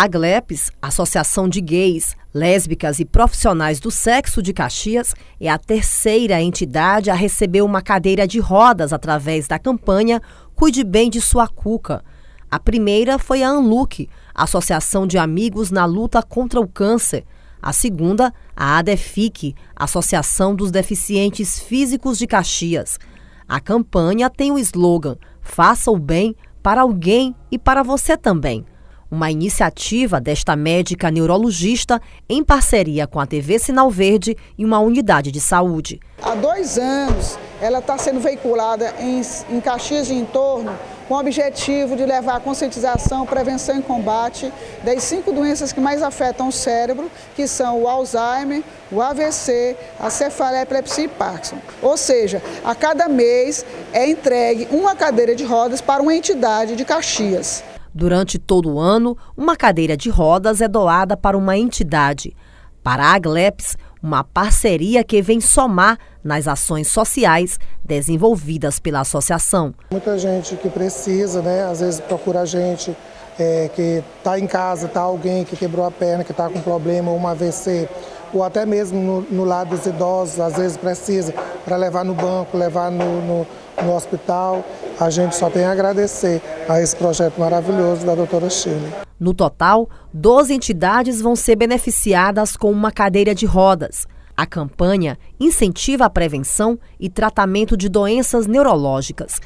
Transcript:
AGLEPS, Associação de Gays, Lésbicas e Profissionais do Sexo de Caxias, é a terceira entidade a receber uma cadeira de rodas através da campanha Cuide Bem de Sua Cuca. A primeira foi a ANLUC, Associação de Amigos na Luta contra o Câncer. A segunda, a ADEFIC, Associação dos Deficientes Físicos de Caxias. A campanha tem o slogan Faça o bem para alguém e para você também. Uma iniciativa desta médica neurologista em parceria com a TV Sinal Verde e uma unidade de saúde. Há 2 anos, ela está sendo veiculada em Caxias e entorno com o objetivo de levar a conscientização, prevenção e combate das 5 doenças que mais afetam o cérebro, que são o Alzheimer, o AVC, a cefaleia, epilepsia e Parkinson. Ou seja, a cada mês é entregue uma cadeira de rodas para uma entidade de Caxias. Durante todo o ano, uma cadeira de rodas é doada para uma entidade. Para a AGLEPS, uma parceria que vem somar nas ações sociais desenvolvidas pela associação. Muita gente que precisa, às vezes procura a gente, que está em casa, está alguém que quebrou a perna, que está com problema, um AVC, ou até mesmo no lado dos idosos, às vezes precisa para levar no banco, levar no hospital. A gente só tem a agradecer a esse projeto maravilhoso da doutora Shirley. No total, 12 entidades vão ser beneficiadas com uma cadeira de rodas. A campanha incentiva a prevenção e tratamento de doenças neurológicas